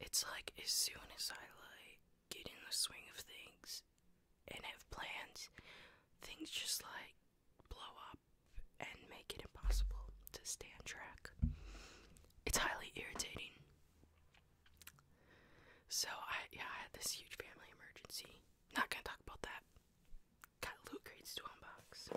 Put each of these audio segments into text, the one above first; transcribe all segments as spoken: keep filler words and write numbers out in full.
it's like as soon as I like get in the swing of things and have plans, things just like blow up and make it impossible to stay on track. It's highly irritating. So I yeah, I had this huge family emergency. Not gonna talk about that. Got loot crates to unbox.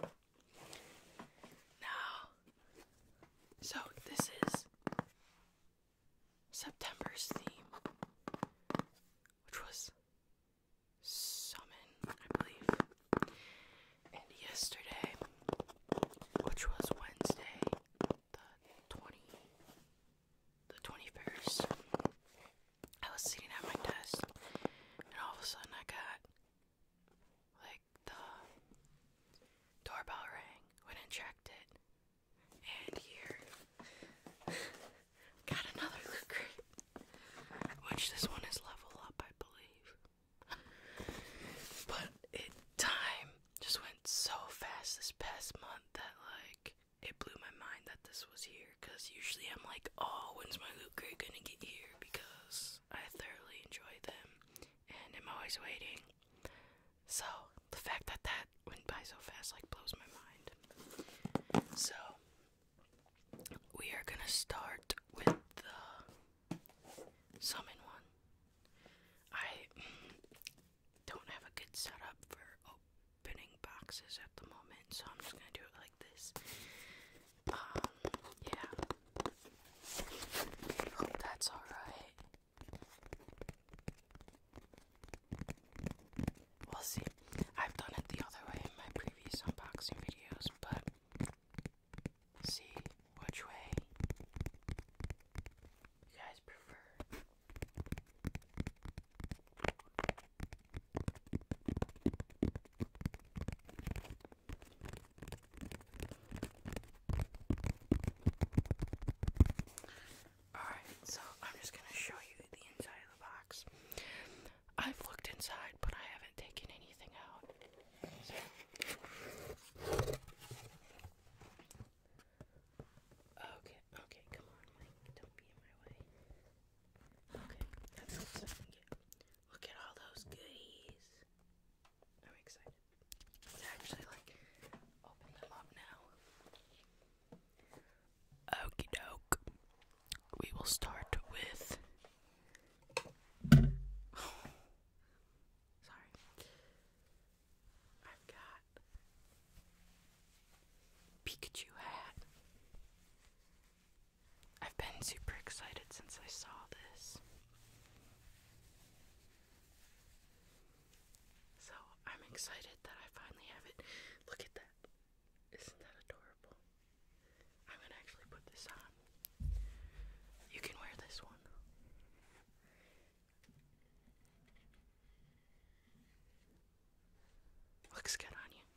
Now, so this is September's theme, which was summon, I believe. And yesterday, which was Wednesday, the twenty, the twenty-first, I was sitting at my desk, and all of a sudden I got, like, the doorbell rang, went and checked it, and here, got another loot crate, which this one is level up, I believe. But it, time just went so fast this past month that, like, it blew my mind that this was here, because usually I'm like, oh, when's my loot crate gonna get here, because I thoroughly enjoy them, and I'm always waiting. So, the fact that that went by so fast, like, blows my mind. So, we are gonna start with the summon one. I don't have a good setup for opening boxes at the moment, so I'm just gonna do it like this. Um, yeah. Hope that's alright. We'll see. I've done it the other way in my previous unboxing videos, but see which way you guys prefer. Alright, so I'm just gonna show you the inside of the box. I've looked inside, but I haven't taken anything out. So. Okay, okay, come on, Mike, don't be in my way. Okay, that's as close as I can get. Look at all those goodies. I'm excited to actually, like, open them up now. Okie doke. We will start with. Sorry. I've got Pikachu hat. I've been super excited since I saw this. So I'm excited that I finally have it. Look at that. Isn't that adorable? I'm gonna actually put this on. You can wear this one. Looks good on you.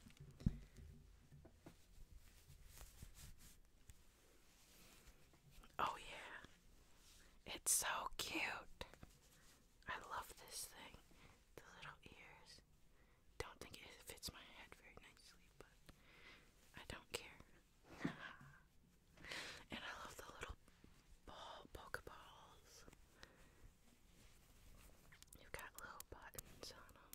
Oh yeah. It's so cute. I love this thing. The little ears. Don't think it fits my head very nicely, but I don't care. And I love the little ball Pokeballs. You've got little buttons on them.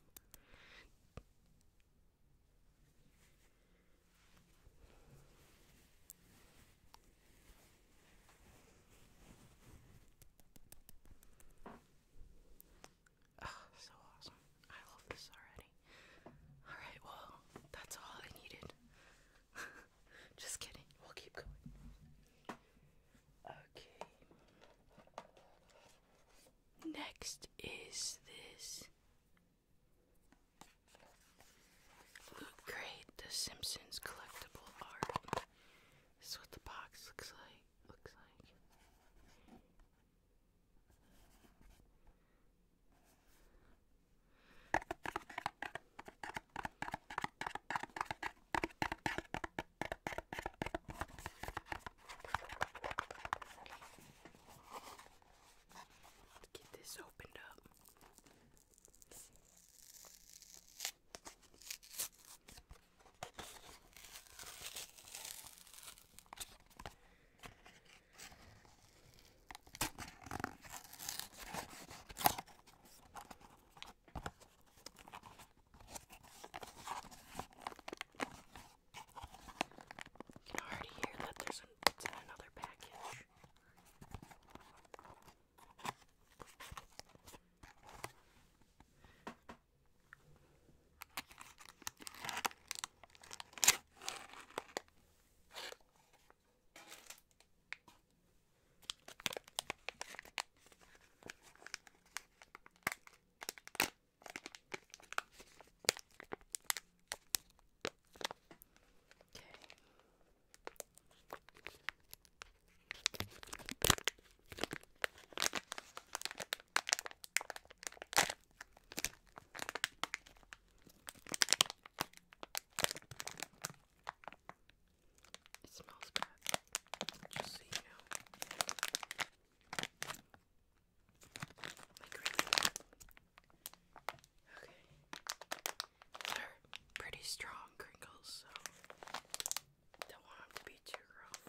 strong crinkles, so don't want them to be too rough.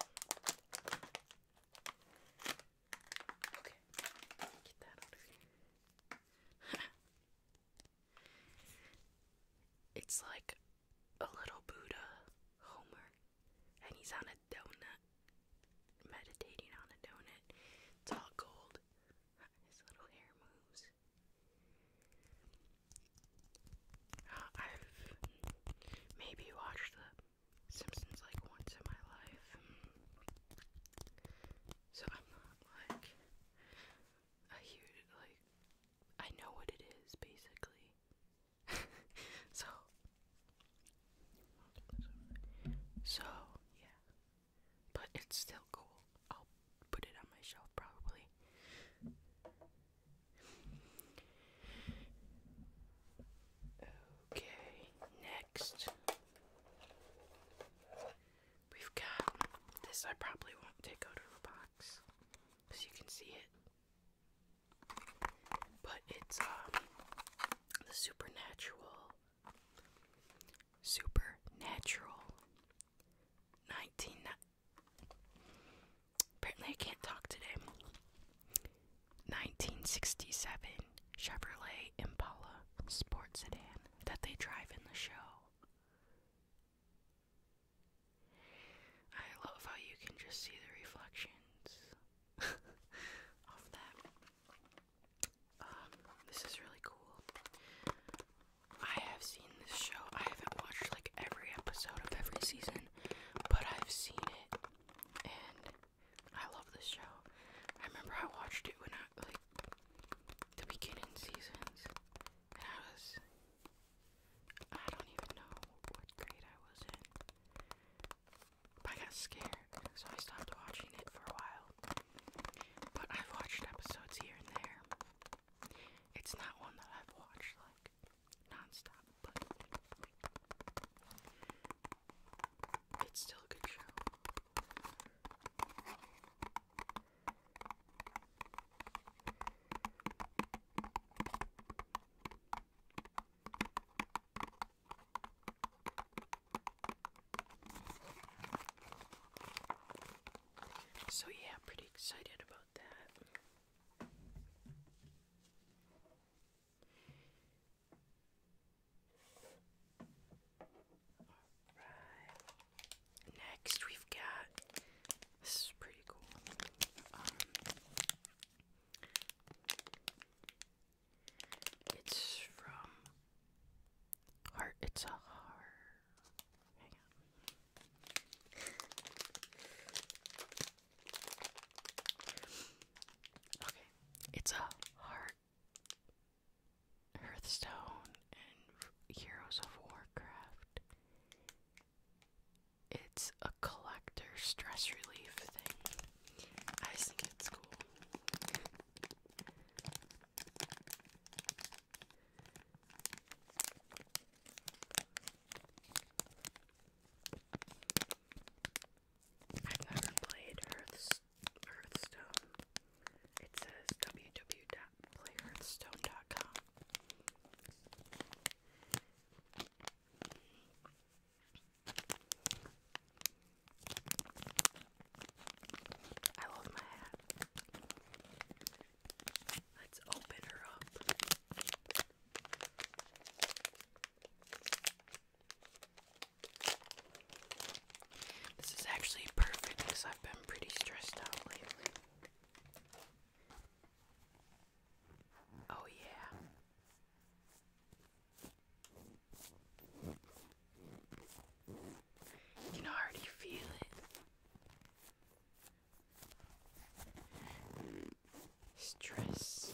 Okay, get that out of here. It's like a little Buddha, Homer, and he's on a donut, meditating on a donut. It's all gold. His little hair moves. Uh, I've maybe watched The Simpsons like once in my life, so I'm not like a huge, like, I know what it is basically. so, so yeah, but it's still cool. I'll put it on my shelf probably. Okay, next we've got this. I probably won't take out of the box because you can see it, but it's um the Supernatural Supernatural nineteen apparently I can't talk today nineteen sixty-seven Chevrolet Impala sports sedan that they drive in the show. I love how you can just see the reflections of that. Um, this is really cool. I have seen this show. I haven't watched like every episode of every season, but I've seen it, and I love this show. I remember I watched it when I, like, the beginning seasons, and I was, I don't even know what grade I was in, but I got scared, so I stopped watching it for a while. But I've watched episodes here and there. It's not one that I've watched, like, non-stop, but it's still a good show. So yeah, pretty excited about that. Alright. Next we've got, this is pretty cool. Um, it's from Heart, it's a heart. Hang on. Okay, it's a Heart, Hearthstone, and Heroes of Warcraft. It's a collector stress relief thing. I just think it's cool. I've never played Hearths- Hearthstone. It says w w w dot play hearthstone dot com. I love my hat. Let's open her up. This is actually perfect because I've been pretty stressed out lately. Oh yeah. You can already feel it. Stress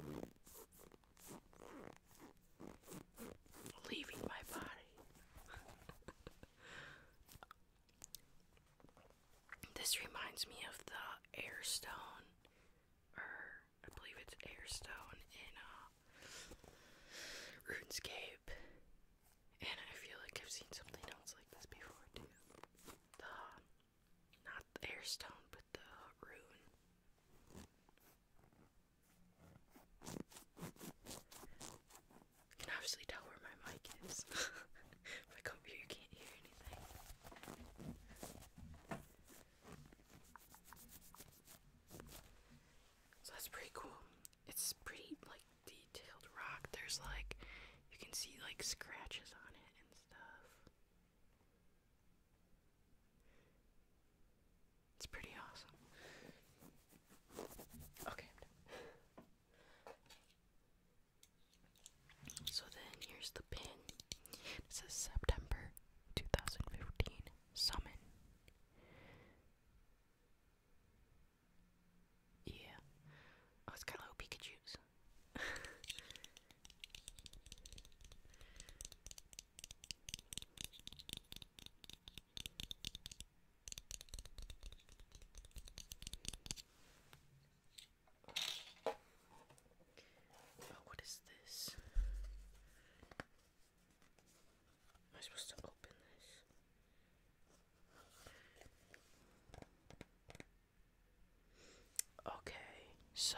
leaving my body. This reminds me of the Airstone, or I believe it's Airstone in uh, RuneScape, and I feel like I've seen something else like this before too. The, not the Airstone, but the Rune. You can obviously tell where my mic is. like scratches on it and stuff. It's pretty awesome. Okay. So then here's the pin. It says September two thousand fifteen Summon. Yeah. Oh, it's got little Pikachus. Oh, what is this? Am I supposed to open this? Okay, so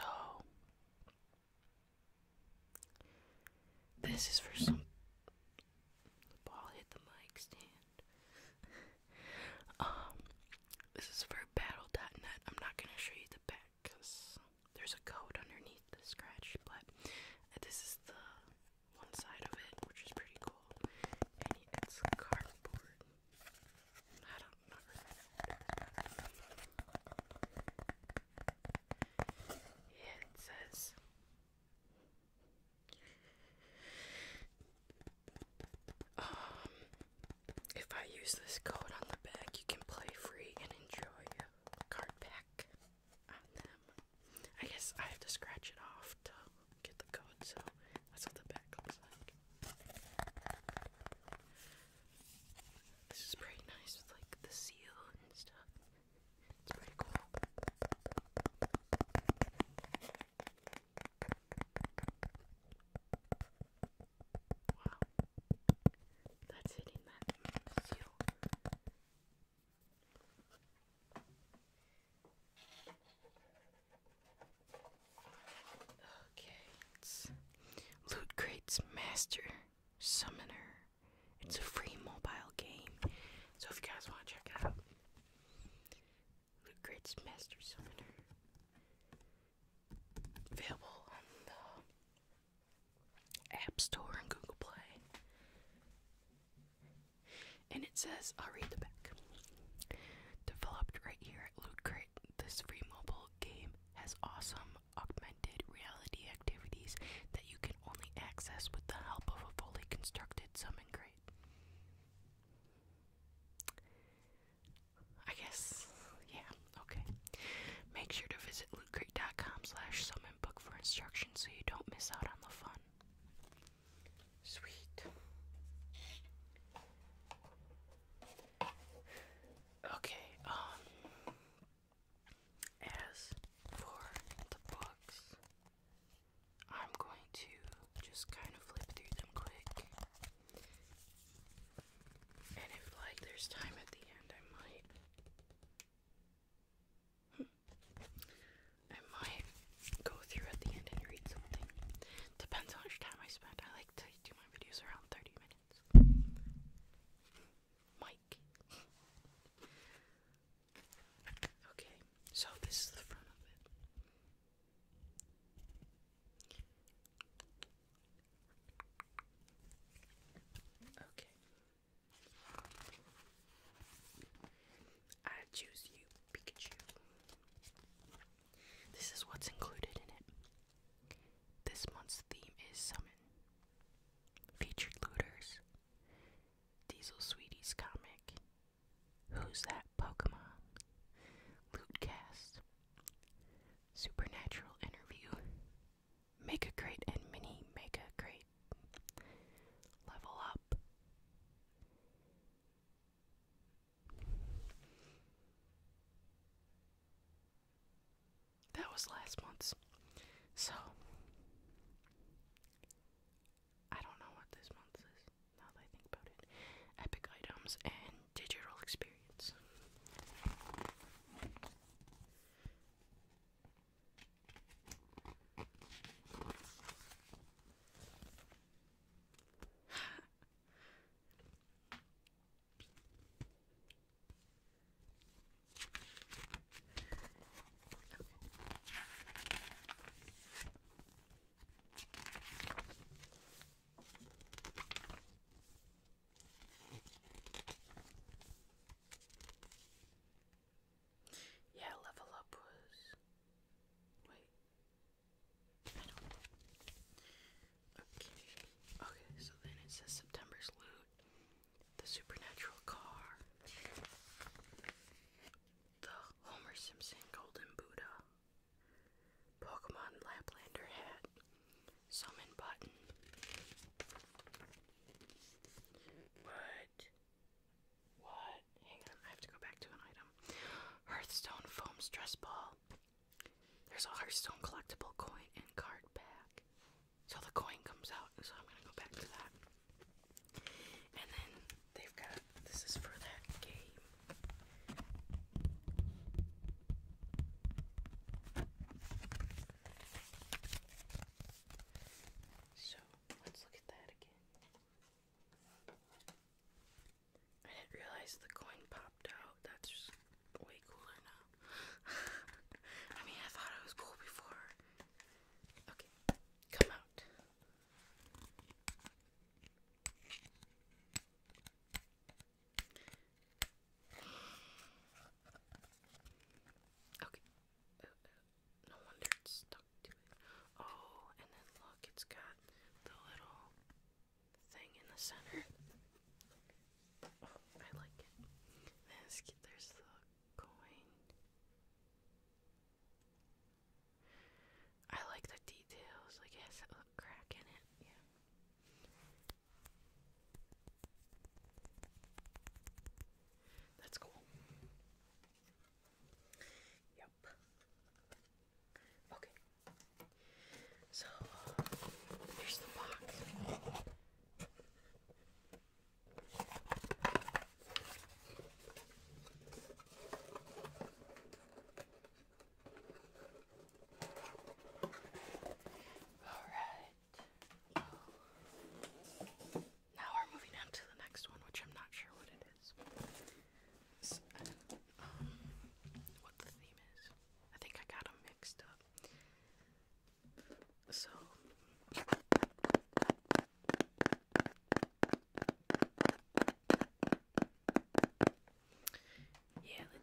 this is for some. The ball hit the mic stand. um, this is for battle dot net. I'm not gonna show you the back because there's a code underneath the scratch, but this is the one side of it, which is pretty cool. And it's cardboard. I don't know. Yeah, it says um if I use this code on the back, you can play free and enjoy a card pack on them. I guess I have to scratch it off to get the code, so that's what the back looks like. This is pretty nice with like the seal and stuff. It's pretty cool. Wow. That's hitting that seal. Okay, it's Loot Crate's Master Summoner. It's a free mobile game, so if you guys want to check it out, Loot Crate's Master Summoner. Available on the App Store and Google Play. And it says, I'll read the back. Developed right here at Loot Crate, this free mobile game has awesome augmented reality activities that you can only access with the help of a fully constructed summon crate. I guess, yeah, okay. Make sure to visit lootcrate.com slash summonbook for instructions so you don't miss out on the fun. Sweet. Okay, um, as for the books, I'm going to just kind of flip through them quick. And if, like, there's time at the end, I might, I might go through at the end and read something. Depends how much time I spend. I like to do my videos around thirty minutes. Mike. Okay, so this is the front of it. Okay. I choose you, Pikachu. This is what's included in it. This month's theme is Summon. Featured looters. Diesel Sweetie's comic. Who's That Pokemon? Lootcast. Supernatural interview. Mega Crate and Mini Mega Crate. Level Up. That was last month's. So, I don't know what this month is, now that I think about it. Epic items and digital experience.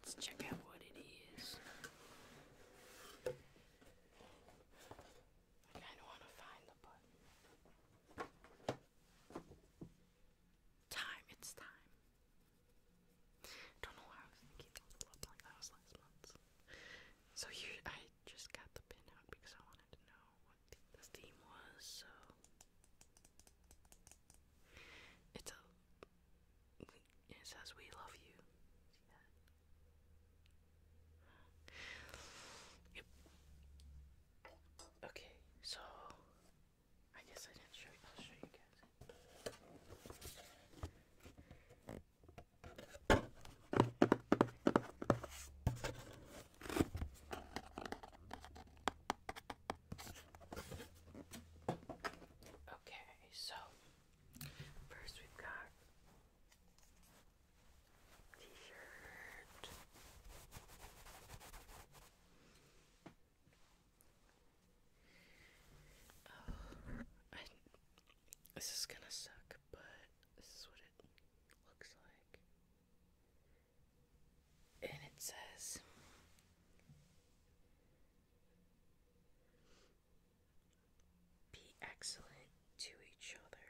let's check out what it is. I kinda wanna find the button. Time, it's time. Don't know why I was thinking it was like that was last month. So here, I just got the pin out because I wanted to know what the, the theme was, so. It's a, it says we love you. Yep. Okay, so I guess I didn't show you. I'll show you guys. Okay, so first we've got t-shirt. Oh, I, this is gonna suck, but this is what it looks like. And it says, be excellent to each other.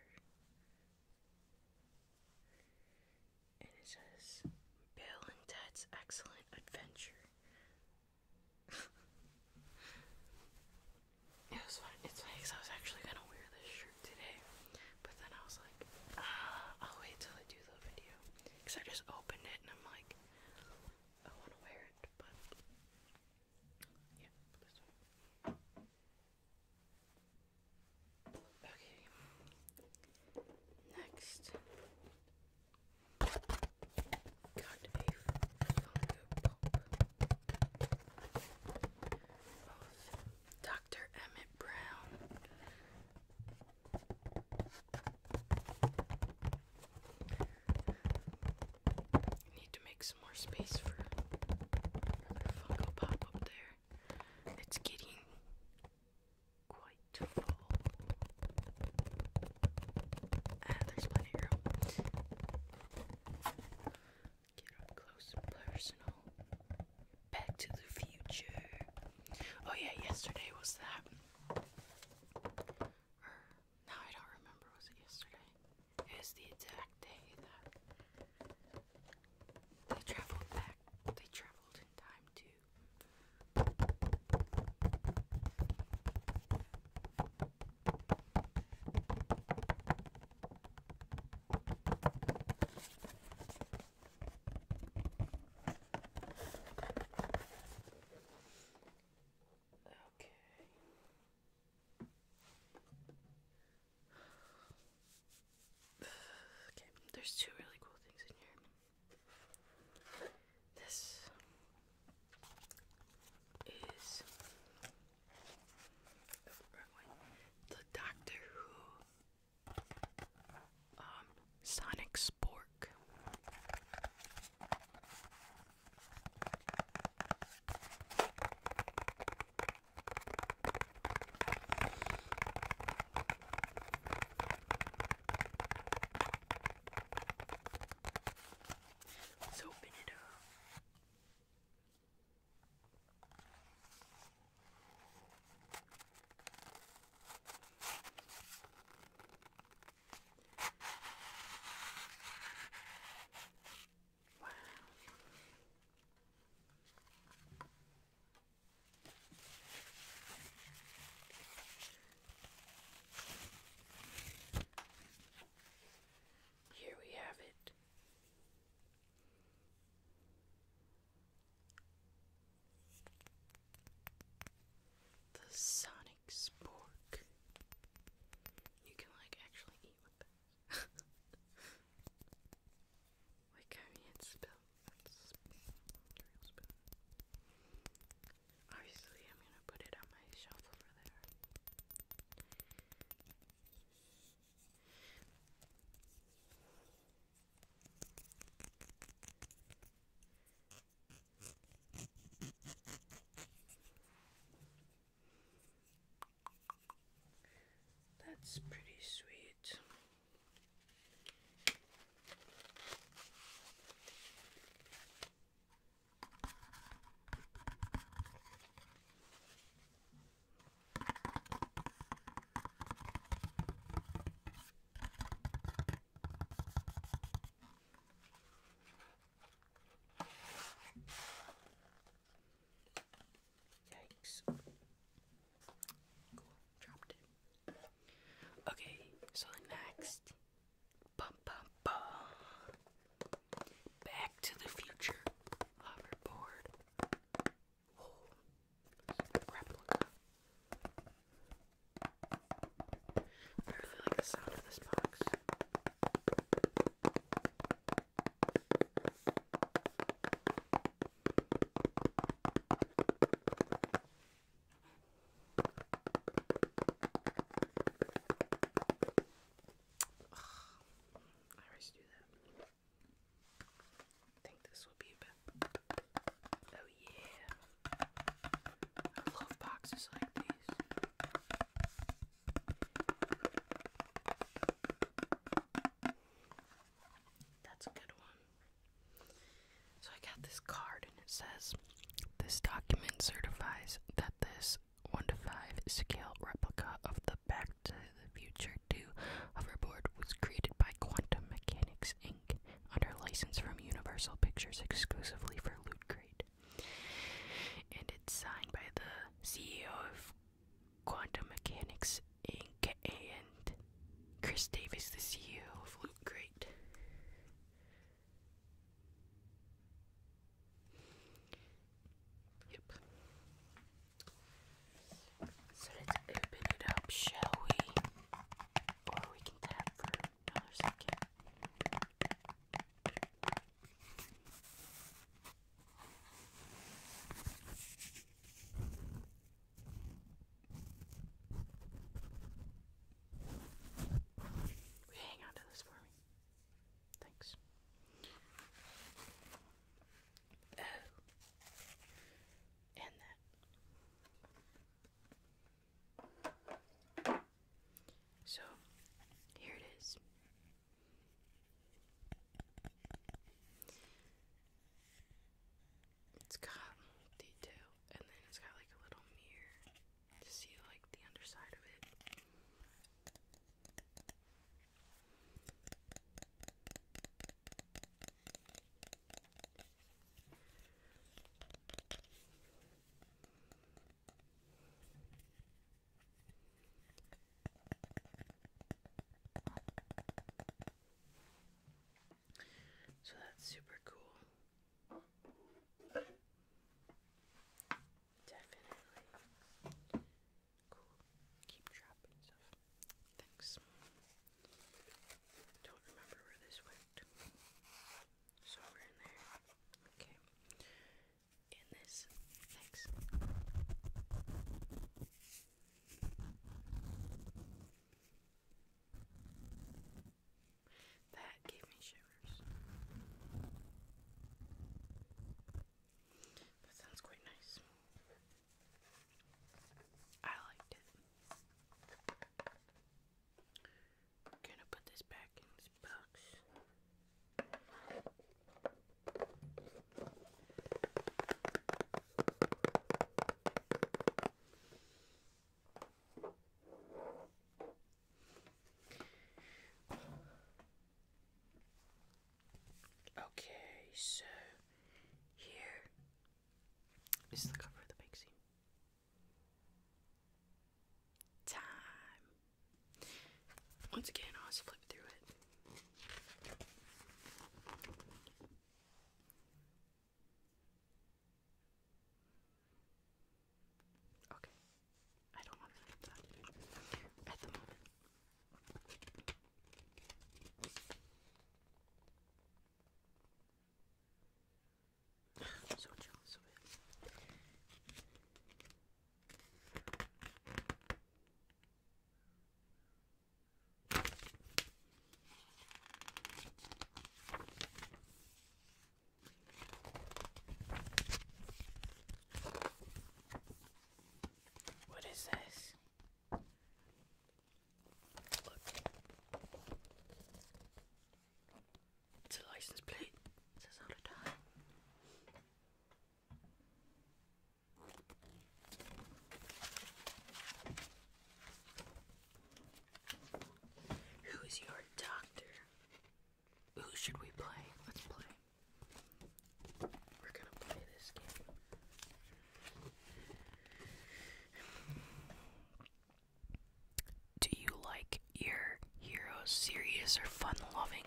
And it says, Bill and Ted's Excellent Adventure. It was fun. It's funny because I was actually gonna wear this shirt today, but then I was like, ah, I'll wait till I do the video. Because I just opened it and I'm like, I want to wear it, but yeah, this one. Okay. Next. Got a Funko Pop of Doctor Emmett Brown. I need to make some more space for another Funko Pop up there. It's getting quite full. Ah, there's plenty of room. Get up close and personal. Back to the Future. Oh yeah, yesterday was that. Or, no, I don't remember. Was it yesterday? It was the exact day that they traveled back. They traveled in time too. Okay. Okay, there's two really cool things in here. This is the Doctor Who um Sonic Spork. Let's open it up. Wow. Here we have it. The Sonic Spork. You can like actually eat with this. Like I mean it's spelled that's a real spoon. Obviously I'm gonna put it on my shelf over there. That's pretty sweet. this card, and it says, "This document certifies that this one to five scale replica of the Back to the Future two hoverboard was created by Quantum Mechanics Incorporated under license from Universal Pictures exclusively for Loot Crate." And it's signed by the C E O of Quantum Mechanics Incorporated and Chris Davis, the C E O of Loot Crate. Yep. So let's open it up, shall we? Or we can tap for another second. Will you hang on to this for me? Thanks. Oh. And that. So, here it is. It's got detail, and then it's got like a little mirror to see like the underside of it. So that's super cool. Definitely cool. Keep dropping stuff. Thanks. Don't remember where this went. Somewhere in there. Okay. In this. Thanks. That gave me shivers. That sounds quite nice. I liked it. Gonna put this back in this box. Okay, so here is the cover of the magazine. Time. Once again, I'll just flip through it. Okay. I don't want to flip that at the moment. I'm so jealous of it. What is this? Look. It's a license plate. It says all the time. Who is your doctor? Who should we play? Let's play. We're gonna play this game. Do you like your heroes serious or fun-loving?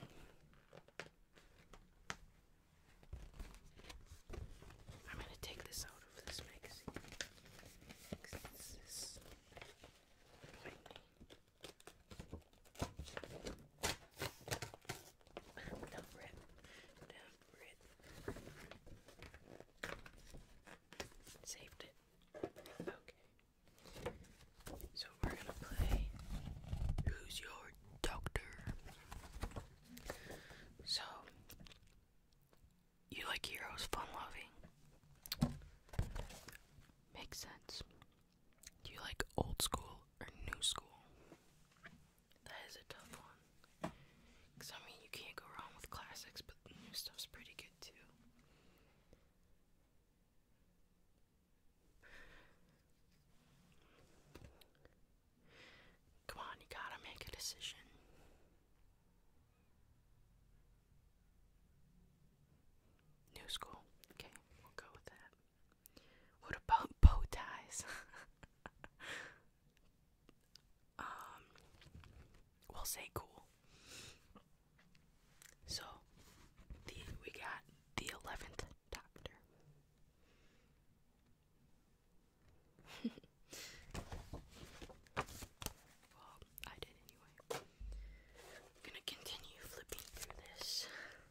I'm gonna take this out of this magazine. 'Cause it's this tiny. Don't rip. Don't rip. Saved it. Okay. So we're gonna play Who's Your Doctor? So, you like heroes fun-loving? Makes sense. Do you like old school or new school? That is a tough one. Because, I mean, you can't go wrong with classics, but the new stuff's pretty good too. decision. New school. Okay, we'll go with that. What about bow ties? um, we'll say cool. So, the we got the eleventh Doctor. Well, I did anyway. I'm gonna continue flipping through this.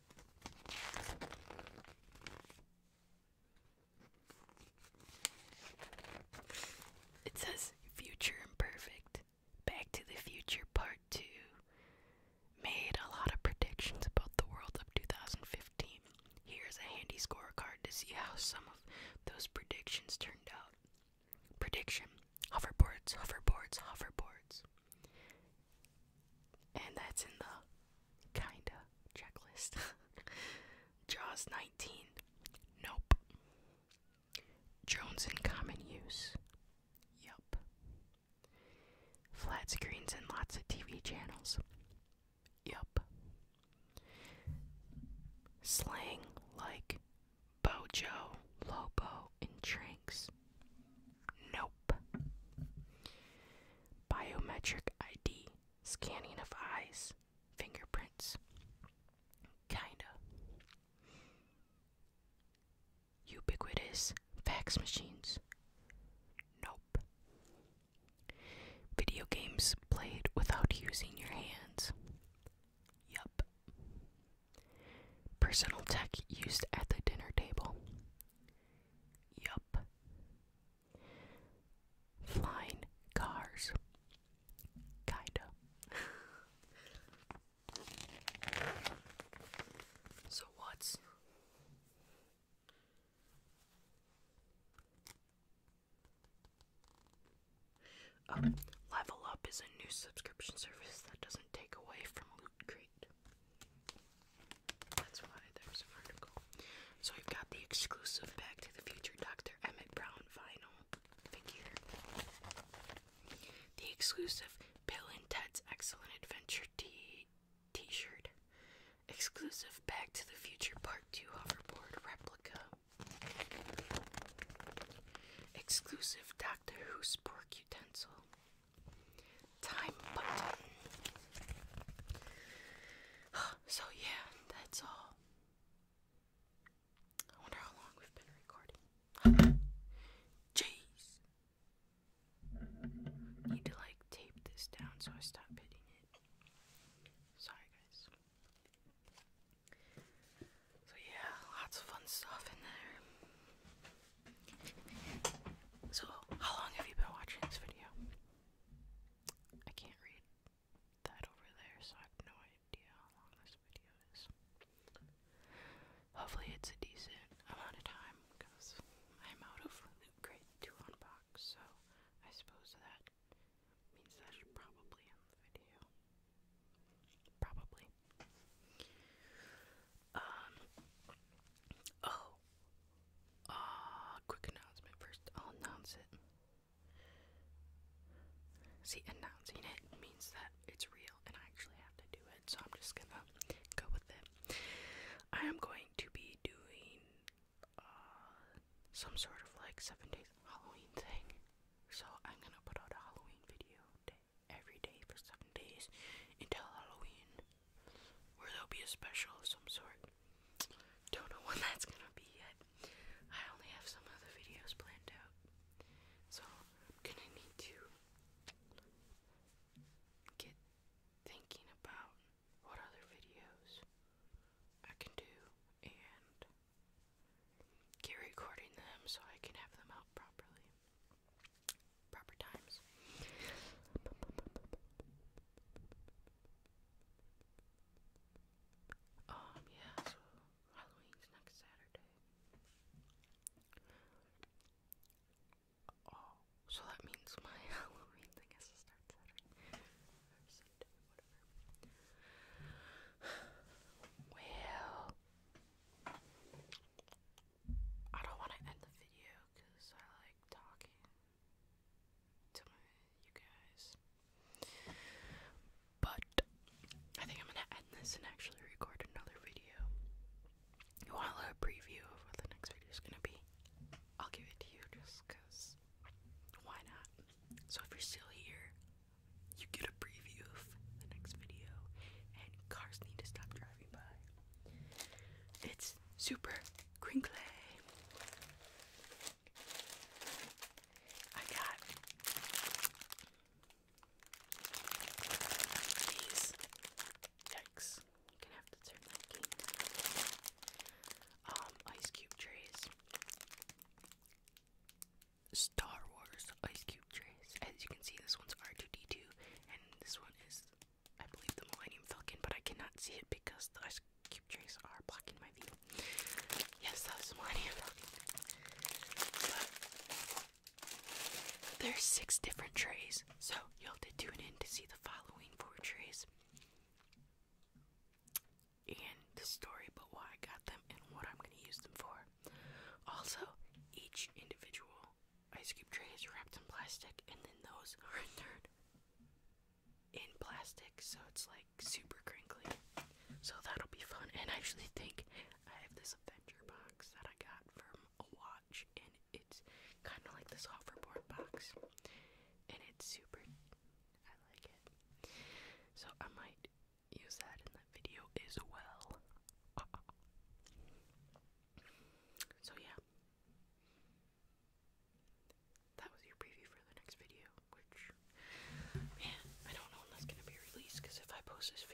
It says Future Imperfect. Back to the Future Part two made a lot of predictions about the world of two thousand fifteen. Here's a handy scorecard to see how some of those predictions turned out. Prediction: hoverboards, hoverboards, hoverboards. And that's in the kinda checklist. Jaws nineteen. Nope. Drones in common use. Yup. Flat screens and lots of T V channels. Yup. Slang like Bojo, Lobo, and Tranks. Nope. Biometric I D, scanning of eyes, fingerprints. Kinda. Ubiquitous fax machines. Nope. Video games played without using your hands. Yup. Personal tech used at the dinner table. Yup. Flying cars. Kinda. So what's Oh, Level Up is a new subscription service that doesn't take away from Loot Crate. That's why there's an article. So we've got the exclusive Back to the Future Doctor Emmett Brown vinyl figure. The exclusive Bill and Ted's Excellent Adventure t- t-shirt. Exclusive Back to the Future Part two hoverboard replica. Exclusive Doctor Who spork utensil. Time button. So yeah, that's all. I wonder how long we've been recording. Jeez. Need to like tape this down so I stop hitting it. Sorry guys. So yeah, lots of fun stuff in there. So, how long have you been watching this video? I can't read that over there, so I have no idea how long this video is. Hopefully it's a decent amount of time, because I'm out of Loot Crate to unbox, so I suppose that means that I should probably end the video. Probably. Um, oh, uh, quick announcement first. I'll announce it. See, announcing it means that it's real and I actually have to do it, so I'm just gonna go with it. I am going to be doing uh, some sort of like seven days Halloween thing. So I'm gonna put out a Halloween video day, every day for seven days until Halloween, where there'll be a special of some sort. Don't know when that's gonna be yet. I only have some other videos planned out, so I'm gonna need to get thinking about what other videos I can do and get recording them so I can have them out properly. Proper times. Um still here, you get a preview of the next video, and cars need to stop driving by. It's super crinkly. I got these. Yikes. You're gonna have to turn that game down. Um, ice cube trays. Star Wars ice cube trays. As you can see, this one's R two D two, and this one is, I believe, the Millennium Falcon, but I cannot see it because the ice cube trays are blocking my view. Yes, that was the Millennium Falcon. But there's six different trays, so you'll have to tune in to see the following four trays and the story about why I got them and what I'm going to use them for. Also, each individual ice cube tray is wrapped in plastic, and then those are turned in plastic, so it's like super crinkly. So that'll be fun. And I actually think I have this Avenger box that I got from a watch, and it's kind of like this hoverboard box, and it's super, I like it. So I might use that in that video as well. So yeah, that was your preview for the next video, which, man, I don't know when that's gonna be released, because if I post this